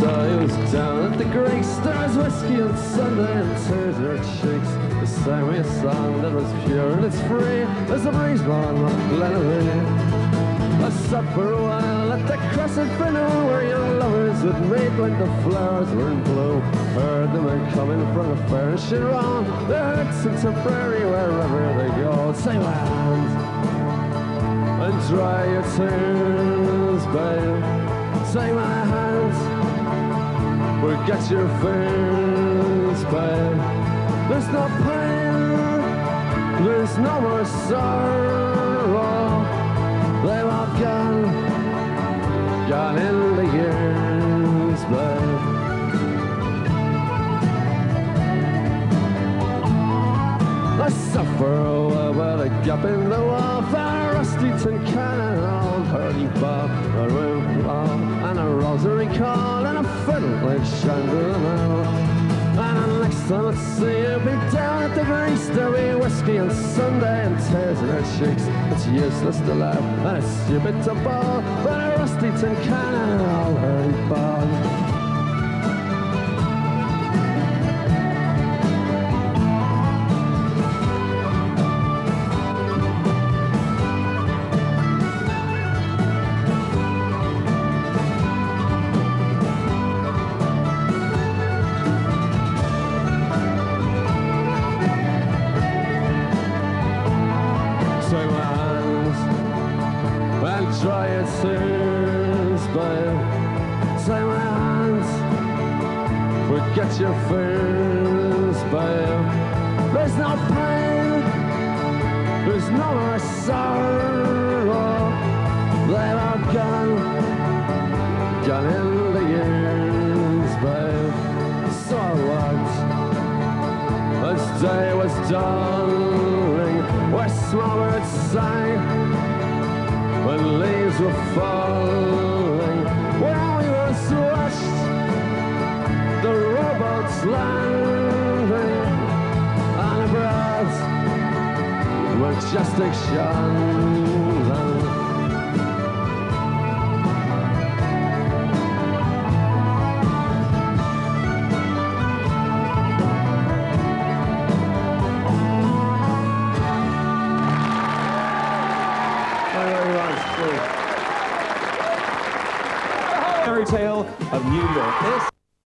I was down at the Greek Stars, whiskey and Sunday and tears in her cheeks. They sang me a song that was pure and it's free as the breeze blowing on Glenavy. I sat for a while at the Crescent Funeral where young lovers would meet when the flowers were in bloom. Heard the men coming from the fair and Sharon, their hurts in Tipperary wherever they go. Take my hand and dry your tears, babe. Take my hand, forget your fears, babe. There's no pain, there's no more sorrow. They've all gone in the years, babe. I suffer a while by the gap in the wall, found a rusty tin can, an old hurdy bob, a room ball, and a rosary call, and a fiddle played Shannon. And next time I see you, be down at the Grease, there'll be whiskey and Sunday and tears in her cheeks. It's useless to laugh and it's stupid to bawl, but a rusty tin can and an old hurdy ball. Take my hands and dry your tears, babe. Take my hands, forget your fears, babe. There's no pain, there's no more sorrow. They've all gone in the years, babe. So I walked as day was dawning, where small birds sang, when leaves were falling, where we once watched the rowboats landing on a broad, majestic Shannon. Fairy tale of New York.